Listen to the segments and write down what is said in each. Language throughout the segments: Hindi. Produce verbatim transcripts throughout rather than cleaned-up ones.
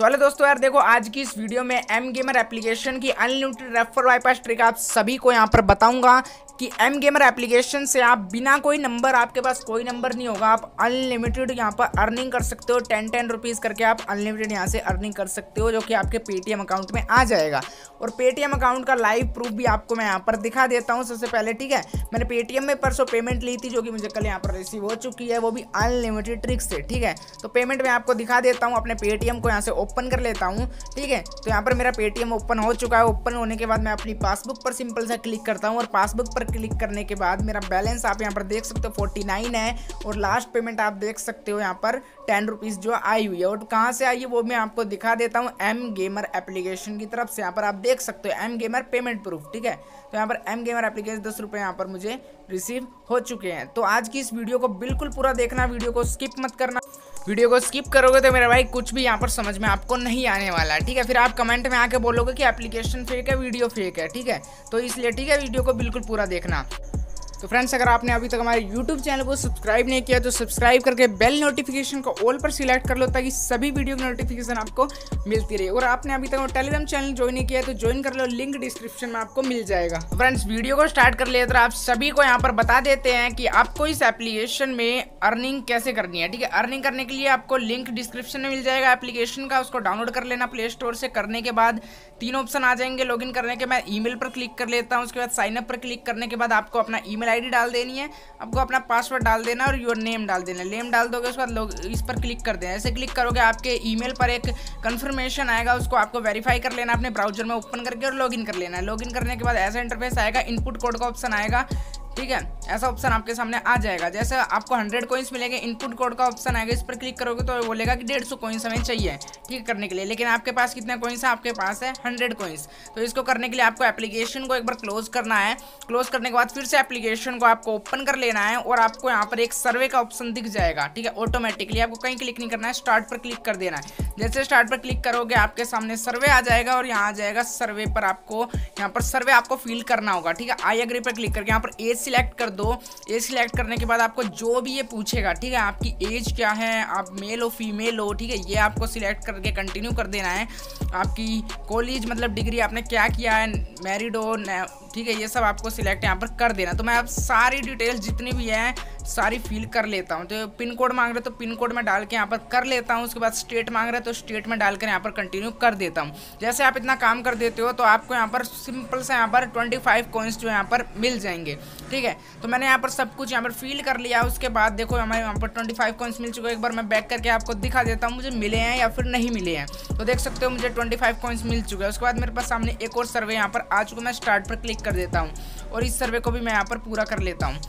हेलो दोस्तों, यार देखो आज की इस वीडियो में एम गेमर एप्लीकेशन की अनलिमिटेड रेफर वाईपास ट्रिक आप सभी को यहाँ पर बताऊंगा कि एम गेमर एप्लीकेशन से आप बिना कोई नंबर, आपके पास कोई नंबर नहीं होगा, आप अनलिमिटेड यहाँ पर अर्निंग कर सकते हो। टेन टेन रुपीज़ करके आप अनलिमिटेड यहाँ से अर्निंग कर सकते हो, जो कि आपके पेटीएम अकाउंट में आ जाएगा। और पेटीएम अकाउंट का लाइव प्रूफ भी आपको मैं यहाँ पर दिखा देता हूँ। सबसे पहले ठीक है, मैंने पेटीएम में परसों पेमेंट ली थी, जो कि मुझे कल यहाँ पर रिसीव हो चुकी है, वो भी अनलिमिटेड ट्रिक से। ठीक है, तो पेमेंट मैं आपको दिखा देता हूँ। अपने पेटीएम को यहाँ से ओपन कर लेता हूँ। ठीक है, तो यहाँ पर मेरा पेटीएम ओपन हो चुका है। ओपन होने के बाद मैं अपनी पासबुक पर सिंपल सा क्लिक करता हूँ, और पासबुक पर क्लिक करने के बाद मेरा बैलेंस आप यहाँ पर देख सकते हो फोर्टी नाइन है, और लास्ट पेमेंट आप देख सकते हो यहाँ पर टेन रुपीज़ जो आई हुई है। और कहाँ से आई है वो मैं आपको दिखा देता हूँ, एम गेमर एप्लीकेशन की तरफ से। यहाँ पर आप देख सकते हो एम गेमर पेमेंट प्रूफ। ठीक है, तो यहाँ पर एम गेमर एप्लीकेशन दस रुपये यहाँ पर मुझे रिसीव हो चुके हैं। तो आज की इस वीडियो को बिल्कुल पूरा देखना, वीडियो को स्किप मत करना। वीडियो को स्किप करोगे तो मेरा भाई कुछ भी यहाँ पर समझ में आपको नहीं आने वाला है। ठीक है, फिर आप कमेंट में आके बोलोगे कि एप्लीकेशन फेक है, वीडियो फेक है। ठीक है, तो इसलिए ठीक है, वीडियो को बिल्कुल पूरा देखना। तो फ्रेंड्स, अगर आपने अभी तक हमारे यूट्यूब चैनल को सब्सक्राइब नहीं किया तो सब्सक्राइब करके बेल नोटिफिकेशन को ऑल पर सिलेक्ट कर लो, ताकि सभी वीडियो की नोटिफिकेशन आपको मिलती रहे। और आपने अभी तक टेलीग्राम चैनल ज्वाइन नहीं किया तो ज्वाइन कर लो, लिंक डिस्क्रिप्शन में आपको मिल जाएगा। फ्रेंड्स, वीडियो को स्टार्ट कर लिया तो आप सभी को यहाँ पर बता देते हैं कि आपको इस एप्लीकेशन में अर्निंग कैसे करनी है। ठीक है, अर्निंग करने के लिए आपको लिंक डिस्क्रिप्शन में मिल जाएगा एप्लीकेशन का, उसको डाउनलोड कर लेना प्ले स्टोर से। करने के बाद तीन ऑप्शन आ जाएंगे लॉगिन करने के। मैं ईमेल पर क्लिक कर लेता हूँ। उसके बाद साइन अप पर क्लिक करने के बाद आपको अपना ईमेल आईडी डाल देनी है, आपको अपना पासवर्ड डाल देना और योर नेम डाल देना। नेम डाल दोगे, उसके बाद लोग इस पर क्लिक कर देना। ऐसे क्लिक करोगे आपके ईमेल पर एक कंफर्मेशन आएगा, उसको आपको वेरीफाई कर लेना अपने ब्राउजर में ओपन करके, और लॉगिन कर लेना है। लॉगिन करने के बाद ऐसा इंटरफेस आएगा, इनपुट कोड का ऑप्शन आएगा। ठीक है, ऐसा ऑप्शन आपके सामने आ जाएगा। जैसे आपको हंड्रेड कॉइन्स मिलेंगे, इनपुट कोड का ऑप्शन आएगा, इस पर क्लिक करोगे तो बोलेगा कि डेढ़ सौ कॉइन्स हमें चाहिए ठीक है करने के लिए। लेकिन आपके पास कितने कॉइन्स है? आपके पास है हंड्रेड कॉइन्स। तो इसको करने के लिए आपको एप्लीकेशन को एक बार क्लोज करना है। क्लोज करने के बाद फिर से एप्लीकेशन को आपको ओपन कर लेना है, और आपको यहाँ पर एक सर्वे का ऑप्शन दिख जाएगा। ठीक है, ऑटोमेटिकली आपको कहीं क्लिक नहीं करना है, स्टार्ट पर क्लिक कर देना है। जैसे स्टार्ट पर क्लिक करोगे आपके सामने सर्वे आ जाएगा, और यहाँ आ जाएगा सर्वे पर आपको यहाँ पर सर्वे आपको फिल करना होगा। ठीक है, आई एग्री पर क्लिक करके यहाँ पर एज सिलेक्ट कर दो। एज सिलेक्ट करने के बाद आपको जो भी ये पूछेगा, ठीक है, आपकी एज क्या है, आप मेल हो फीमेल हो, ठीक है, ये आपको सिलेक्ट करके कंटिन्यू कर देना है। आपकी कॉलेज मतलब डिग्री आपने क्या किया है, मैरिड हो, ठीक है, ये सब आपको सिलेक्ट यहाँ पर कर देना। तो मैं अब सारी डिटेल्स जितनी भी हैं सारी फिल कर लेता हूँ। तो पिन कोड मांग रहे तो पिन कोड में डाल के यहाँ पर कर लेता हूँ। उसके बाद स्टेट मांग रहे तो स्टेट में डालकर यहाँ पर कंटिन्यू कर देता हूँ। जैसे आप इतना काम कर देते हो तो आपको यहाँ पर सिंपल से यहाँ पर ट्वेंटी फाइव कॉइन्स जो यहाँ पर मिल जाएंगे। ठीक है, तो मैंने यहाँ पर सब कुछ यहाँ पर फिल कर लिया। उसके बाद देखो हमारे यहाँ पर ट्वेंटी फाइव कॉइन्स मिल चुके हैं। एक बार मैं बैक करके आपको दिखा देता हूँ मुझे मिले हैं या फिर नहीं मिले हैं। तो देख सकते हो मुझे ट्वेंटी फाइव कॉइन्स मिल चुके हैं। उसके बाद मेरे पास सामने एक और सर्वे यहाँ पर आ चुका। मैं स्टार्ट पर क्लिक कर देता हूँ, और इस सर्वे को भी मैं यहाँ पर पूरा कर लेता हूँ।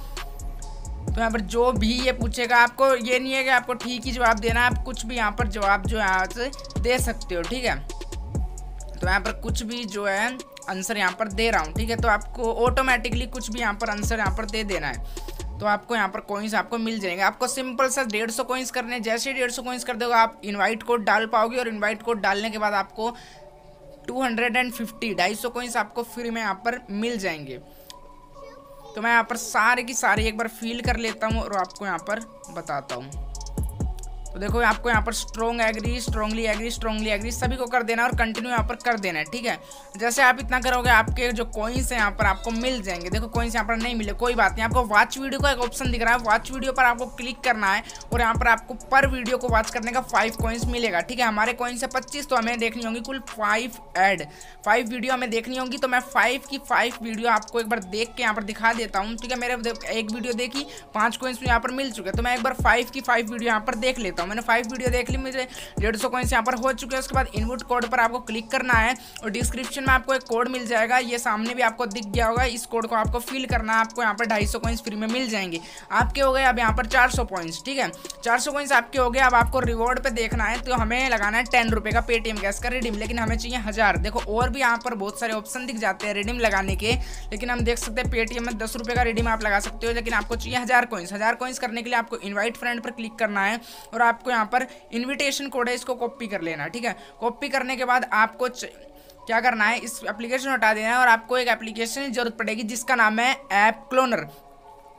तो यहाँ पर जो भी ये पूछेगा, आपको ये नहीं है कि आपको ठीक ही जवाब देना है, आप कुछ भी यहाँ पर जवाब जो यहाँ से दे सकते हो। ठीक है, तो यहाँ पर कुछ भी जो है आंसर यहाँ पर दे रहा हूँ। ठीक है, तो आपको ऑटोमेटिकली कुछ भी यहाँ पर आंसर यहाँ पर दे देना है। तो आपको यहाँ पर कॉइन्स आपको मिल जाएंगे। आपको सिंपल सा डेढ़ सौ कॉइन्स करने, जैसे ही डेढ़ सौ कॉइन्स कर दोगे आप इन्वाइट कोड डाल पाओगे, और इन्वाइट कोड डालने के बाद आपको टू हंड्रेड एंड फिफ्टी ढाई सौ कॉइन्स आपको फ्री में यहाँ पर मिल जाएंगे। तो मैं यहाँ पर सारे की सारी एक बार फील कर लेता हूँ और आपको यहाँ पर बताता हूँ। तो देखो आपको यहाँ पर strong agree, strongly agree, strongly agree सभी को कर देना और कंटिन्यू यहाँ पर कर देना है। ठीक है, जैसे आप इतना करोगे आपके जो कॉइन्स हैं यहाँ पर आपको मिल जाएंगे। देखो कॉइन्स यहाँ पर नहीं मिले, कोई बात नहीं। आपको वॉच वीडियो का एक ऑप्शन दिख रहा है, वॉच वीडियो पर आपको क्लिक करना है, और यहाँ पर आपको पर वीडियो को वॉच करने का फाइव कॉइन्स मिलेगा। ठीक है, हमारे कॉइन्स है पच्चीस, तो हमें देखनी होंगी कुल फाइव एड फाइव वीडियो हमें देखनी होंगी। तो मैं फाइव की फाइव वीडियो आपको एक बार देख के यहाँ पर दिखा देता हूँ। ठीक है, मेरे एक वीडियो देखी, पाँच कॉइन्स यहाँ पर मिल चुके हैं। तो मैं एक बार फाइव की फाइव वीडियो यहाँ पर देख लेता हूँ। मैंने फाइव वीडियो देख ली, मुझे डेढ़ सौ कॉइन्स यहाँ पर हो चुके हैं। उसके बाद इनपुट कोड पर आपको क्लिक करना है, और डिस्क्रिप्शन में आपको एक कोड मिल जाएगा, ये सामने भी आपको दिख गया होगा। इस कोड को आपको फिल करना है, आपको यहाँ पर ढाई सौ कॉइन्स फ्री में मिल जाएंगे। आपके हो गए अब यहाँ पर चार सौ कॉइन्स। ठीक है, चार सौ कॉइन्स आपके हो गए। अब आपको रिवॉर्ड पे देखना है, तो हमें लगाना है टेन रुपये का पेटीएम कैश का रिडीम, लेकिन हमें चाहिए हज़ार। देखो और भी यहाँ पर बहुत सारे ऑप्शन दिख जाते हैं रिडीम लगाने के, लेकिन हम देख सकते हैं पेटीएम में दस रुपये का रिडीम आप लगा सकते हो, लेकिन आपको चाहिए हज़ार कॉइन्स। हज़ार कॉइन्स करने के लिए आपको इन्वाइट फ्रेंड पर क्लिक करना है, और आपको यहाँ पर इन्विटेशन कोड है, इसको कॉपी कर लेना। ठीक है, कॉपी करने के बाद आपको क्या करना है, इस एप्लीकेशन हटा देना है, और आपको एक एप्लीकेशन की जरूरत पड़ेगी जिसका नाम है ऐप क्लोनर।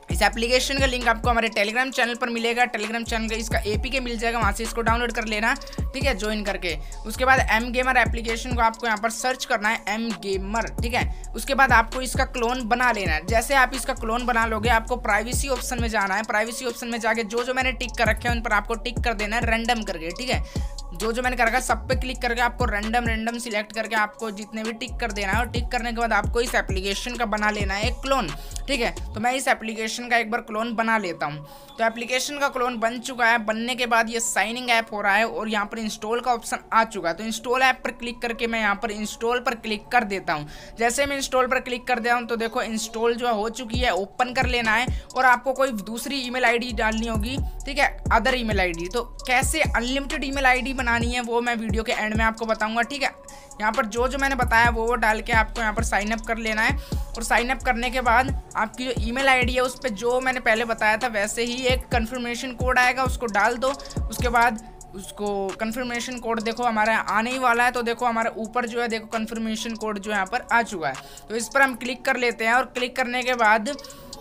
इस एप्लीकेशन का लिंक आपको हमारे टेलीग्राम चैनल पर मिलेगा। टेलीग्राम चैनल का इसका एपीके मिल जाएगा, वहाँ से इसको डाउनलोड कर लेना, ठीक है, ज्वाइन करके। उसके बाद एम गेमर एप्लीकेशन को आपको यहाँ पर सर्च करना है, एम गेमर, ठीक है। उसके बाद आपको इसका क्लोन बना लेना है। जैसे आप इसका क्लोन बना लोगे, आपको प्राइवेसी ऑप्शन में जाना है। प्राइवेसी ऑप्शन में जाके जो जो मैंने टिक कर रखे हैं उन पर आपको टिक कर देना है रैंडम करके, ठीक है। जो जो मैंने कर रखा है सब पे क्लिक करके आपको रैंडम रैंडम सिलेक्ट करके आपको जितने भी टिक कर देना है, और टिक करने के बाद आपको इस एप्लीकेशन का बना लेना है एक क्लोन, ठीक है। तो मैं इस एप्लीकेशन का एक बार क्लोन बना लेता हूँ। तो एप्लीकेशन का क्लोन बन चुका है। बनने के बाद ये साइनिंग ऐप हो रहा है और यहाँ पर इंस्टॉल का ऑप्शन आ चुका है। तो इंस्टॉल ऐप पर क्लिक करके मैं यहाँ पर इंस्टॉल पर क्लिक कर देता हूँ। जैसे मैं इंस्टॉल पर क्लिक कर दिया हूँ तो देखो इंस्टॉल जो हो चुकी है। ओपन कर लेना है और आपको कोई दूसरी ईमेल आईडी डालनी होगी, ठीक है, अदर ईमेल आईडी। तो कैसे अनलिमिटेड ईमेल आईडी बनानी है वो मैं वीडियो के एंड में आपको बताऊंगा, ठीक है। यहाँ पर जो जो मैंने बताया वो वो डाल के आपको यहाँ पर साइन अप कर लेना है। और साइन अप करने के बाद आपकी जो ईमेल आईडी है उस पर जो मैंने पहले बताया था वैसे ही एक कंफर्मेशन कोड आएगा, उसको डाल दो। उसके बाद उसको कंफर्मेशन कोड देखो हमारा आने ही वाला है। तो देखो हमारे ऊपर जो है देखो कंफर्मेशन कोड जो यहाँ पर आ चुका है। तो इस पर हम क्लिक कर लेते हैं और क्लिक करने के बाद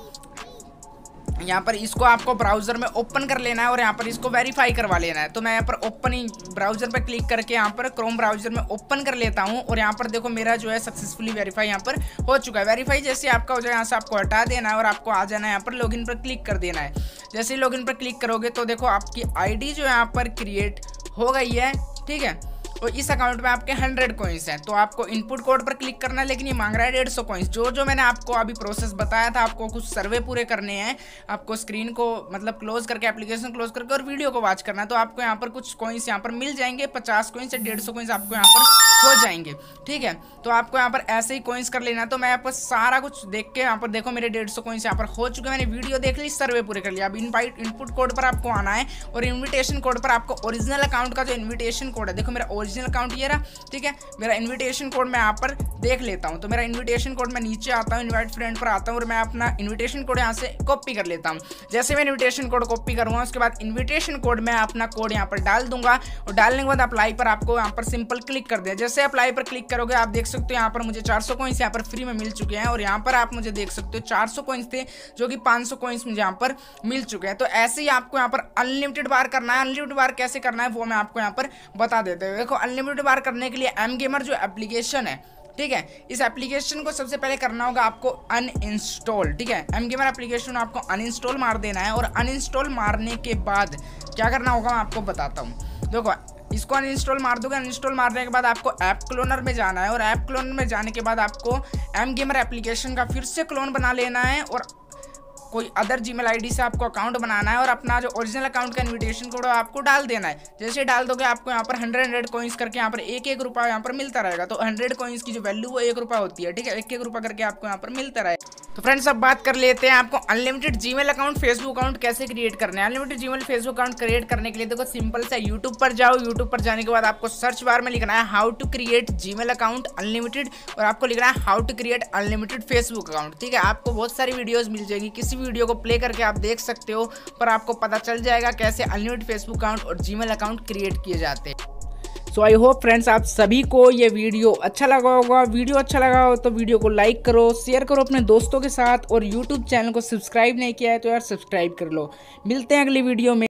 यहाँ पर इसको आपको ब्राउज़र में ओपन कर लेना है और यहाँ पर इसको वेरीफाई करवा लेना है। तो मैं यहाँ पर ओपन ही ब्राउज़र पर क्लिक करके यहाँ पर क्रोम ब्राउज़र में ओपन कर लेता हूँ और यहाँ पर देखो मेरा जो है सक्सेसफुली वेरीफाई यहाँ पर हो चुका है। वेरीफाई जैसे आपका हो जाए यहाँ से आपको हटा देना है और आपको आ जाना है यहाँ पर लॉगिन पर क्लिक कर देना है। जैसे ही लॉगिन पर क्लिक करोगे तो देखो आपकी आई डी जो यहाँ पर क्रिएट हो गई है, ठीक है। और इस अकाउंट में आपके हंड्रेड कॉइन्स हैं। तो आपको इनपुट कोड पर क्लिक करना है, लेकिन ये मांग रहा है डेढ़ सौ कॉइन्स। जो जो मैंने आपको अभी प्रोसेस बताया था, आपको कुछ सर्वे पूरे करने हैं, आपको स्क्रीन को मतलब क्लोज करके एप्लीकेशन क्लोज करके और वीडियो को वॉच करना है। तो आपको यहाँ पर कुछ कॉइन्स यहाँ पर मिल जाएंगे, पचास कॉइन्स या डेढ़ सौ कॉइन्स आपको यहाँ पर हो जाएंगे, ठीक है। तो आपको यहाँ पर ऐसे ही कॉइन्स कर लेना है। तो मैं यहाँ पर सारा कुछ देख के यहाँ पर देखो मेरे डेढ़ सौ कॉइन्स यहाँ पर हो चुके हैं। मैंने वीडियो देख ली, सर्वे पूरे कर लिया। अब इनवाइट इनपुट कोड पर आपको आना है और इन्विटेशन कोड पर आपको ओरिजिनल अकाउंट का जो इन्विटेशन कोड है, देखो मेरा ओरिजिनल अकाउंट ये रहा, ठीक है। मेरा इनविटेशन कोड मैं यहाँ पर देख लेता हूँ। तो मेरा इनविटेशन कोड मैं नीचे आता हूँ, इनवाइट फ्रेंड पर आता हूँ और मैं अपना इनविटेशन कोड यहाँ से कॉपी कर लेता हूँ। जैसे मैं इनविटेशन कोड कॉपी करूँगा उसके बाद इनविटेशन कोड में अपना कोड यहाँ पर डाल दूंगा और डालने के बाद अप्लाई पर आपको यहाँ पर सिंपल क्लिक कर दें। जैसे अप्लाई पर क्लिक करोगे आप देख सकते हो यहाँ पर मुझे चार सौ कॉइन्स यहाँ पर फ्री में मिल चुके हैं और यहाँ पर आप मुझे देख सकते हो चार सौ कॉइन्स थे जो कि पाँच सौ कॉइन्स मुझे यहाँ पर मिल चुके हैं। तो ऐसे ही आपको यहाँ पर अनलिमिटेड बार करना है। अनलिमिटेड बार कैसे करना है वो मैं आपको यहाँ पर बता देता हूँ। देखो अनलिमिटेड बार करने के लिए एम गेमर जो एप्लीकेशन है, ठीक है, इस एप्लीकेशन को सबसे पहले करना होगा आपको अनइंस्टॉल, ठीक है। एम गेमर एप्लीकेशन आपको अनइंस्टॉल मार देना है और अनइंस्टॉल मारने के बाद क्या करना होगा मैं आपको बताता हूँ। देखो इसको अनइंस्टॉल मार दोगे। अनइंस्टॉल मारने के बाद आपको ऐप क्लोनर में जाना है और ऐप क्लोनर में जाने के बाद आपको एम गेमर एप्लीकेशन का फिर से क्लोन बना लेना है और कोई अदर जीमेल आईडी से आपको अकाउंट बनाना है और अपना जो ओरिजिनल अकाउंट का इनविटेशन कोड आपको डाल देना है। जैसे डाल दोगे आपको यहाँ पर हंड्रेड हंड्रेड कॉइन्स करके यहाँ पर एक एक रुपया यहाँ पर मिलता रहेगा। तो हंड्रेड कॉइन्स की जो वैल्यू वो एक रुपया होती है, ठीक है, एक एक रुपया करके आपको यहाँ पर मिलता रहेगा। तो फ्रेंड्स अब बात कर लेते हैं आपको unlimited Gmail account Facebook account कैसे क्रिएट करना है। Unlimited Gmail Facebook account create करने के लिए देखो सिंपल से यूट्यूब पर जाओ। यूट्यूब पर जाने के बाद आपको सर्च बार में लिखना है how to create Gmail account unlimited और आपको लिखना है how to create unlimited Facebook account, ठीक है। आपको बहुत सारी वीडियोस मिल जाएगी, किसी वीडियो को प्ले करके आप देख सकते हो, पर आपको पता चल जाएगा कैसे अनलिमिटेड फेसबुक अकाउंट और जीमेल अकाउंट क्रिएट किए जाते हैं। सो आई होप फ्रेंड्स आप सभी को ये वीडियो अच्छा लगा होगा। वीडियो अच्छा लगा हो तो वीडियो को लाइक करो, शेयर करो अपने दोस्तों के साथ और यूट्यूब चैनल को सब्सक्राइब नहीं किया है तो यार सब्सक्राइब कर लो। मिलते हैं अगली वीडियो में।